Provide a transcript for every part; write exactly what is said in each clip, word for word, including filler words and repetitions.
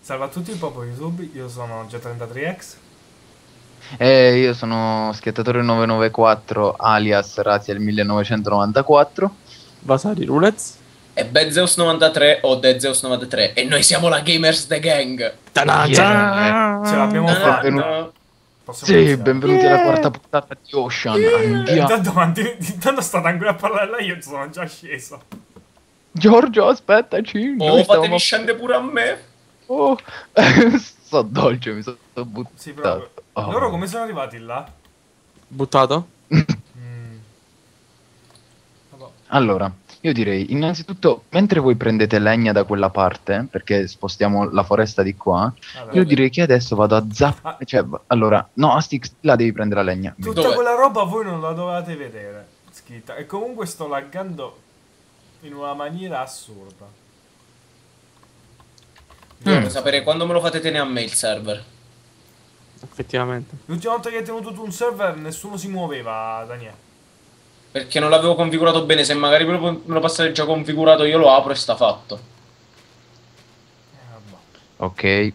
Salve a tutti il popolo di YouTube, io sono G trentatré X. E io sono Schiattatore nove nove quattro alias Raziel millenovecentonovantaquattro. Vasari Rulez. E Bezeus novantatré o Dezeus novantatré. E noi siamo la Gamers The Gang. Yeah. Ce l'abbiamo Ah, fatta. no. Possiamo Sì, iniziare. benvenuti Yeah. alla quarta puntata di Ocean. Eh, Andiamo. Intanto, manti- intanto state ancora a parlare, io sono già sceso. Giorgio, aspettaci. Oh, noi fatemi stavamo- scendere pure a me. Oh. So dolce, mi sono buttato. Sì, proprio. Oh. Loro come sono arrivati là? Buttato? Mm. Vabbè. Allora, io direi, innanzitutto, mentre voi prendete legna da quella parte, perché spostiamo la foresta di qua, Vabbè, io vabbè. direi che adesso vado a zap... Ah. Cioè, va- allora, no, a Stix, là devi prendere la legna. Tutta Dove? quella roba voi non la dovete vedere scritta. E comunque sto laggando in una maniera assurda. Voglio Mm. sapere quando me lo fate tenere a me il server. Effettivamente. L'ultima volta che hai tenuto tu un server nessuno si muoveva, Daniele. Perché non l'avevo configurato bene. Se magari me lo, me lo passate già configurato, io lo apro e sta fatto. Eh, vabbè. Ok.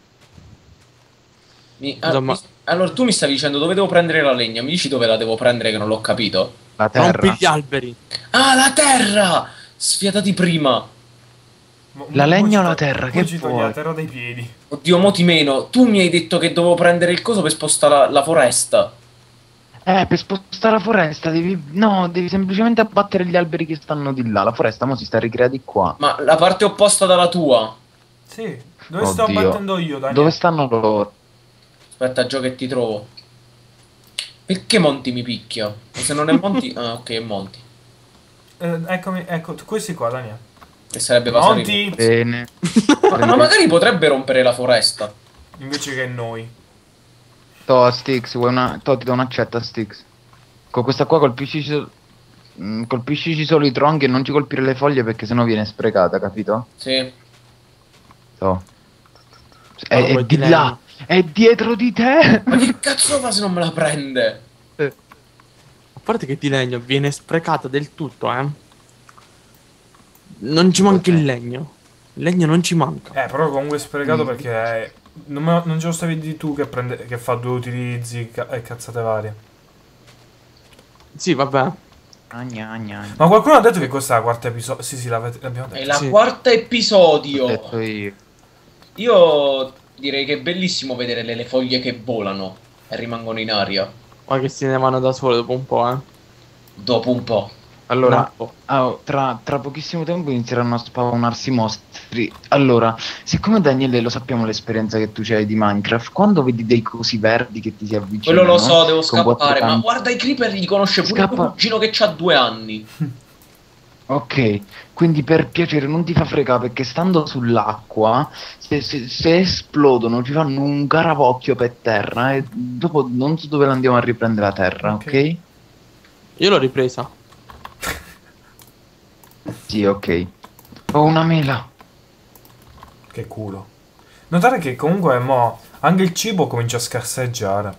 Mi- ah, Insomma- mi- allora tu mi stavi dicendo dove devo prendere la legna. Mi dici dove la devo prendere che non l'ho capito? La terra. Rompi gli alberi. Ah, la terra! Sfiatati prima. Mo- La mo- legna mo ci o la to- terra? mo Che ci togli vuoi? la terra dai piedi. Oddio, mo ti meno. Tu mi hai detto che dovevo prendere il coso per spostare la, la foresta. Eh, per spostare la foresta devi... No, devi semplicemente abbattere gli alberi che stanno di là. La foresta mo si sta ricreando di qua. Ma la parte opposta dalla tua. Sì, dove sto Oddio. battendo io, Daniele? Dove stanno loro? Aspetta, Gio, che ti trovo. Perché Monti mi picchia? E se non è Monti... Ah, ok, è Monti. Eh, eccomi, ecco, questi qua, Daniele. Che sarebbe Vasari. Monti! Bene. Ma, ma magari potrebbe rompere la foresta. Invece che noi. To, Stix, vuoi una... To, ti do un'accetta, Stix. Con questa qua colpisci... so- mm, colpisci solo i tronchi e non ci colpire le foglie perché sennò viene sprecata, capito? Sì. To. È, Allora, è vuoi di di là! legno? È dietro di te! Ma che cazzo fa se non me la prende? A parte che di legno viene sprecata del tutto, eh. Non ci manca il legno. Il legno non ci manca. Eh, però comunque è sprecato Mm. perché eh, non, me- non ce lo stavi di tu che, prende, che fa due utilizzi ca- e cazzate varie. Sì, vabbè. Agna, agna, agna. Ma qualcuno ha detto che questa è la quarta episodio. Sì, sì, l'avete- l'abbiamo È detto. la Sì. quarta Ho episodio. detto io. Io direi che è bellissimo vedere le, le foglie che volano e rimangono in aria. Ma che se ne vanno da sole dopo un po', eh. Dopo un po'. Allora, No. ah, tra, tra pochissimo tempo inizieranno a spawnarsi mostri. Allora, siccome Daniele lo sappiamo l'esperienza che tu c'hai di Minecraft, quando vedi dei cosi verdi che ti si avvicinano... Quello lo so, devo con quattro scappare. Ma campi- guarda, i creeper li conosce pure Scappa. tuo cugino che ha due anni. Ok, quindi per piacere non ti fa fregare perché stando sull'acqua, se, se- se esplodono ci fanno un caravocchio per terra e dopo non so dove andiamo a riprendere la terra, Ok. ok? Io l'ho ripresa. Sì, ok. Ho una mela. Che culo. Notare che comunque mo anche il cibo comincia a scarseggiare.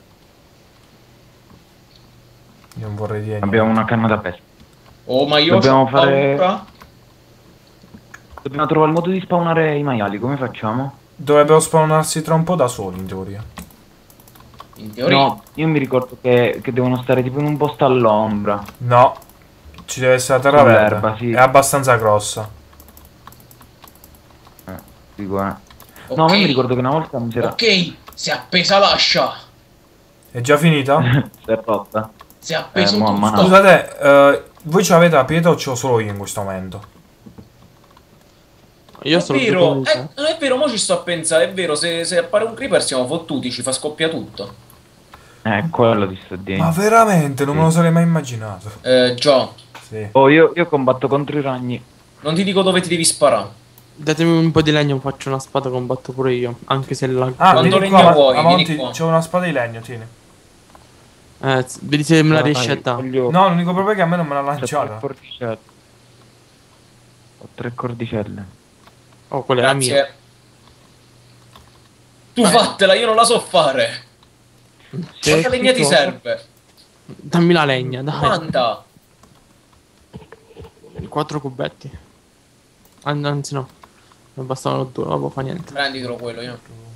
Io non vorrei dire niente. Abbiamo una canna da pesca. Oh, ma io Dobbiamo ho fare- paura. Dobbiamo trovare il modo di spawnare i maiali, come facciamo? Dovrebbero spawnarsi tra un po' da soli, in teoria. In teoria. No, io mi ricordo che, che devono stare tipo in un posto all'ombra. No. Ci deve essere la terra Sull'erba, verde. sì. È abbastanza grossa. Eh, dico, eh. Ok. No, io mi ricordo che una volta mi si era... Ok, si è appesa l'ascia. È già finita? si è rotta. Si è appeso Eh, mo tutto. ammazza. Scusate, eh, voi ce l'avete la pietra o ce l'ho solo io in questo momento? Io È sono vero, comunque. è, non è vero, mo ci sto a pensare, è vero, se, se appare un creeper siamo fottuti, ci fa scoppia tutto. Eh, quello ti sto Ma dicendo. veramente, non me lo sarei mai immaginato. Eh, Gio, Sì. Oh, io, io combatto contro i ragni. non ti dico dove ti devi sparare. Datemi un po' di legno, faccio una spada, combatto pure io. Anche se la. Ah, Quanto vieni legno qua, vuoi? ma- ma Vieni Monti, qua. c'è una spada di legno, tieni. Eh, z- vedi se me la Dai, riesci a dare. voglio- No, l'unico problema è che a me non me l'ha C'ho tre lanciata. cordicelle. Ho tre cordicelle. Oh, quella è la mia. Grazie. Tu fatela, io non la so fare. Se Quanta legna ti tutto- serve? Dammi la legna, dai. Quanta? Quattro cubetti. An- Anzi, no. Ne bastavano due, vabbè, fa niente. Prenditelo quello, io.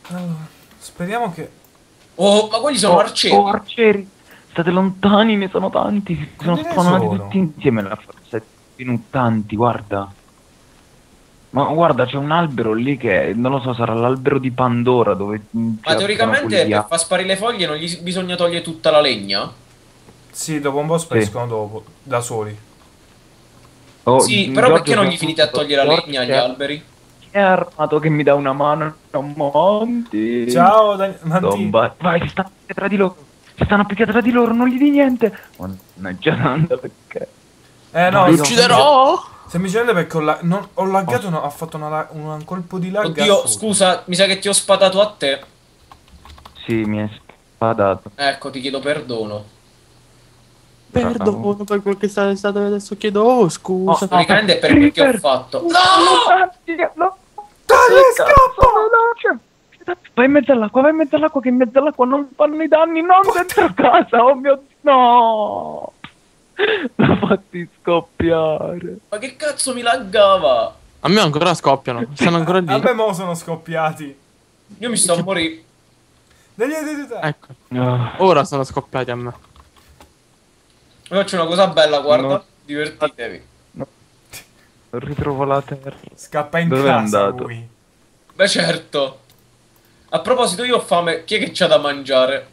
Allora, speriamo che... Oh, ma quelli sono Oh, arcieri. oh, arcieri! State lontani, ne sono tanti. Sono Quanti ne spawnati sono? tutti insieme la forza. Sono tanti, guarda. Ma guarda, c'è un albero lì che non lo so, sarà l'albero di Pandora dove mm, Ma c'è teoricamente quelli per a- far sparire le foglie non gli bisogna togliere tutta la legna? Sì, dopo un po' spariscono dopo, da soli. Oh, Sì, mm, però Giorgio, perché non c'è gli finite a un- togliere la Giorgio, legna agli c'è- alberi? Chi è armato che mi dà una mano? Monti. Ciao, Dan- Manti. Tomba. Vai, si stanno appicchiando tra di loro. Si stanno appicchiando tra di loro, non gli di niente. Mannaggia Nanda, perché? Eh no, Li no, ucciderò! semplicemente perché ho, la- non- ho laggato, no, ha fatto una la- un colpo di lag Oddio, assurdo. scusa, mi sa che ti ho spatato a te. Sì, mi è spadato. Ecco, ti chiedo perdono. Perdono per quel che sta stato adesso. Chiedo oh, scusa. Oh, Teoricamente è per quel che ho Creeper! fatto. No! No! No! Dai, scappa! Vai in mezzo all'acqua, vai in mezzo all'acqua, che in mezzo all'acqua non fanno i danni, non dentro casa, oh mio Dio, no! L'ho fatti scoppiare. Ma che cazzo mi laggava? A me ancora scoppiano. Stanno ancora lì. A me mo sono scoppiati. Io mi sto a morire. Dai, dai, dai, dai. Ecco. Ah, Ora sono scoppiati a me. Vi faccio una cosa bella, guarda. No. Divertitevi. non ritrovo la terra. Scappa in Dove è casa andato? lui. Beh, certo. A proposito, io ho fame. Chi è che c'ha da mangiare?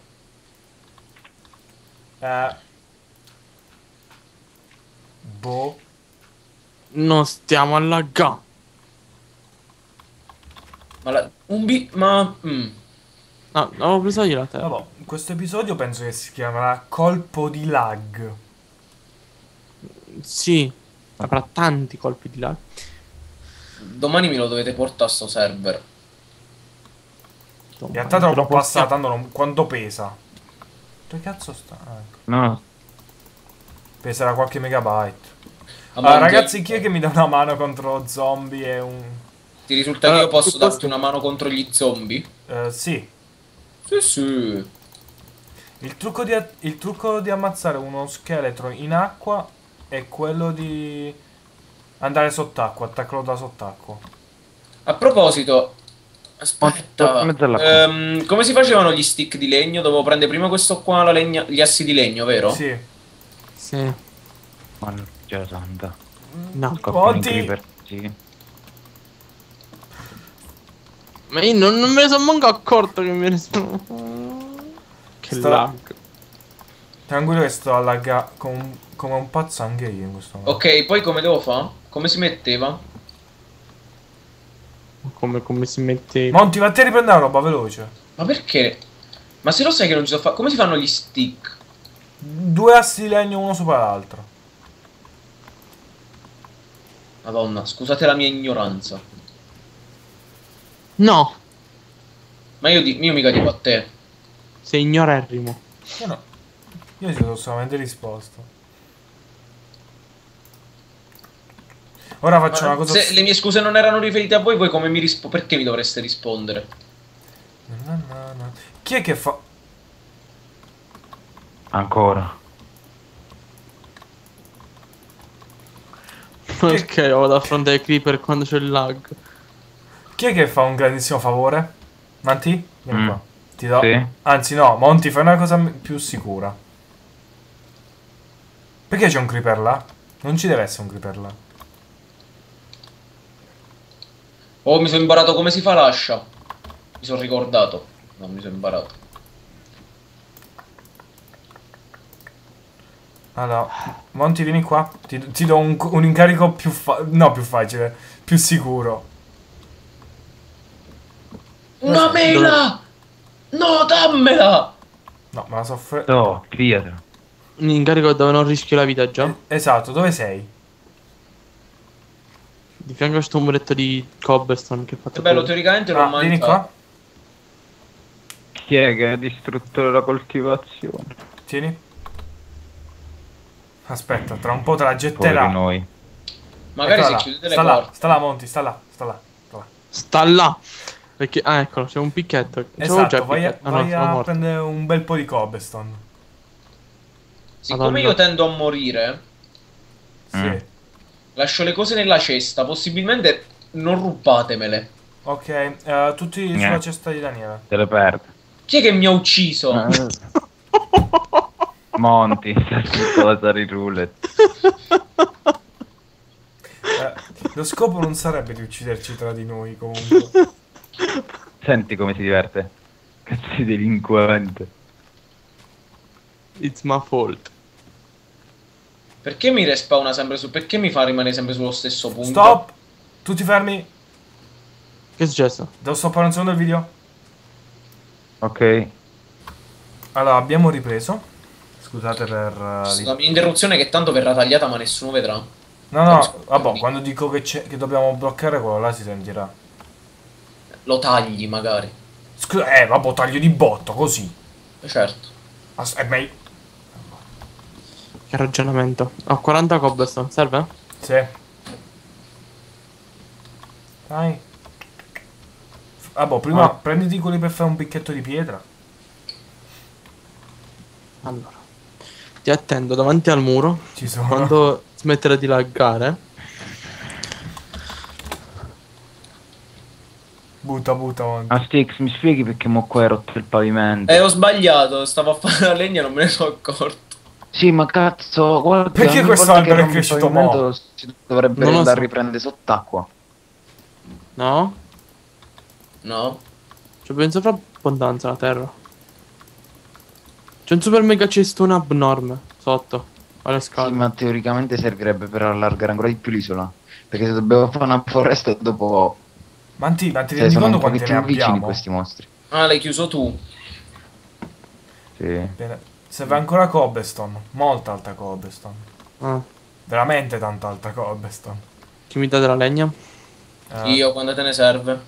Eh. Boh. Non stiamo a laggare. Ma la... un bi... Ma... mm. No, avevo preso io la terra. Vabbè, questo episodio penso che si chiamerà Colpo di lag. Sì. Avrà tanti colpi di lag. Domani me lo dovete portare a sto server. In realtà te lo può passare, tanto non... quanto pesa? Dove cazzo sta? Ah, ecco. No, Peserà qualche megabyte. A Allora, mangiare- ragazzi, chi è che mi dà una mano contro zombie e un... Ti risulta che Allora, io posso piuttosto- darti una mano contro gli zombie? Eh, sì. Sì, sì. Il trucco, di, il trucco di ammazzare uno scheletro in acqua è quello di andare sott'acqua, attaccarlo da sott'acqua. A proposito, aspetta, in mezzo all'acqua. ehm, come si facevano gli stick di legno? Dovevo prendere prima questo qua, la legna, gli assi di legno, vero? Sì. Sì. mannaggia santa. No. Scoppiano i Monti! creeper, sì. Ma io non, non me ne sono manco accorto che me ne sono. Che Sta- lag. Tranquillo che sto a laggare com- come un pazzo anche io in questo momento. Ok, poi come devo fare? Come si metteva? Come, come si mette. Monti, vatti a riprendere la roba veloce. Ma perché? Ma se lo sai che non ci so fare, come si fanno gli stick? Due assi di legno uno sopra l'altro. Madonna, scusate la mia ignoranza. No! Ma io, di- io mica dico a te. Sei ignorerrimo. Io no. Io ti ho solamente risposto. Ora faccio Ma una cosa... se le mie scuse non erano riferite a voi, voi come mi rispo... Perché mi dovreste rispondere? Na, na, na. Chi è che fa... Ancora. Perché io vado a fronte ai creeper quando c'è il lag? Chi è che fa un grandissimo favore? Manti? Vieni Mm. qua. Ti do... Sì. Anzi no, Monti, fai una cosa m- più sicura. Perché c'è un creeper là? Non ci deve essere un creeper là. Oh, mi sono imparato come si fa l'ascia. Mi sono ricordato. Non mi sono imparato. Allora, Monti, vieni qua. Ti, ti do un, un incarico più fa... No, più facile. Più sicuro. Una mela! No, dammela! No, ma la soffre... No, pietra. Un incarico dove non rischio la vita già. Esatto, dove sei? Di fianco a sto muretto di cobblestone che ho fatto. Che bello, prima. teoricamente l'ho Ah, vieni mangiato. qua. Chi è che ha distrutto la coltivazione? Tieni. Aspetta, tra un po' te la Poveri getterà. noi. Magari Eccola se là. chiudete le Sta là, porte. sta là, Monti, sta là, sta là. Sta là. Sta là. Perché. Ah, eccolo, c'è un picchetto. C'avevo già Esatto, il vai, a, picchetto. Ah, no, vai sono a morto. prendere un bel po' di cobblestone. Siccome Madonna. io tendo a morire, Sì. Mm. lascio le cose nella cesta. Possibilmente non rubatemele. Ok, eh, tutti sulla Niente. cesta di Daniele. Te le perdo. Chi è che mi ha ucciso? Eh. Monti, cosa di roulette. Eh, lo scopo non sarebbe di ucciderci tra di noi, comunque. Senti come si diverte. Cazzo di delinquente. It's my fault. Perché mi respawna sempre su... Perché mi fa rimanere sempre sullo stesso punto? Stop! Tutti fermi. Che è successo? Devo stoppare un secondo il video. Ok. Allora, abbiamo ripreso. Scusate per... uh, Sì, li- la mia interruzione che tanto verrà tagliata ma nessuno vedrà. No, no, Scusa, vabbè, quindi quando dico che, c'è- che dobbiamo bloccare quello là si sentirà. Lo tagli magari. Scusa, eh, vabbè, taglio di botto, così. Certo. As- è meglio... Che ragionamento. Ho quaranta cobblestone, serve? Sì. Dai. Vabbè, prima Ah. prenditi quelli per fare un picchetto di pietra. Allora. Ti attendo davanti al muro. Ci sono. Quando smetterà di laggare. Butta, butta, Monti. Ah, Stix, mi spieghi perché mo qua hai rotto il pavimento? Eh, ho sbagliato. Stavo a fare la legna e non me ne sono accorto. Sì, ma cazzo, guarda, Perché ogni questo volta che albero è rompi il cresciuto pavimento mo? si dovrebbe Non lo andare so. a riprendere sott'acqua. No? No? C'è ben sopra abbondanza la terra. C'è un super mega cestone abnorme sotto. Alle Sì, scale. ma teoricamente servirebbe per allargare ancora di più l'isola. Perché se dobbiamo fare una foresta dopo... Manti, ma ti Cioè, rendi sono conto un quante ne pochettino vicini abbiamo? questi mostri. Ah, l'hai chiuso tu. Sì. Bene. Serve ancora cobblestone. Molta alta cobblestone. Ah, Veramente tanta alta cobblestone. chi mi dà della legna? Eh, Io, quando te ne serve.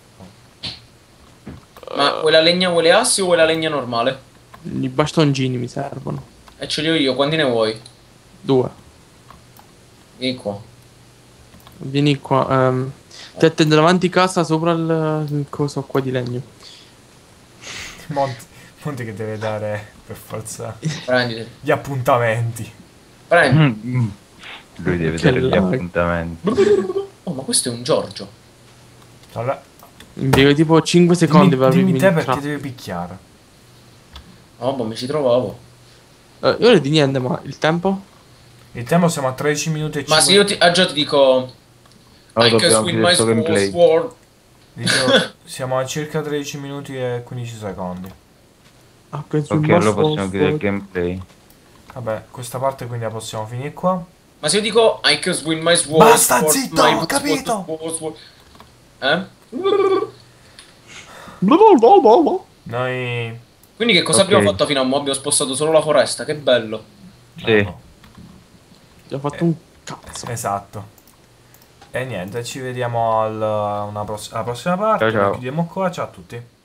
Ma vuoi la legna, vuoi le assi o vuoi la legna normale? I bastoncini mi servono. E ce li ho io, quanti ne vuoi? Due. Vieni qua. Vieni qua. ehm, ti attendo davanti casa sopra il, il coso qua di legno. Monti, Monti che deve dare per forza Prenditi. gli appuntamenti. Prendi. Lui deve Che dare gli lag. appuntamenti. Oh, ma questo è un Giorgio. Allora, Impiego tipo cinque secondi dimmi, per dimmi aprirmi te il perché trap. devi picchiare. Oh, boh, mi ci trovavo. Eh, io non di niente, ma il tempo? Il tempo siamo a tredici minuti e Ma se io ti, ah, già ti dico... Allora I can dobbiamo swing chiudere my sto gameplay. sword. Dicevo, siamo a circa tredici minuti e quindici secondi. Ah, che sul Ok, allora mostro- possiamo chiudere il gameplay. Vabbè, questa parte quindi la possiamo finire qua. Ma se io dico I can swing my sword... Basta, sword, zitto, my ho capito. sword, sword, sword. Eh? Noi... Quindi che cosa Ok. abbiamo fatto fino a mo'? Abbiamo spostato solo la foresta, che bello. Sì. no, Ti ho fatto un cazzo. esatto. E niente, ci vediamo al- una pross- alla prossima parte. Ciao, ciao. Noi chiudiamo qua. Ciao a tutti.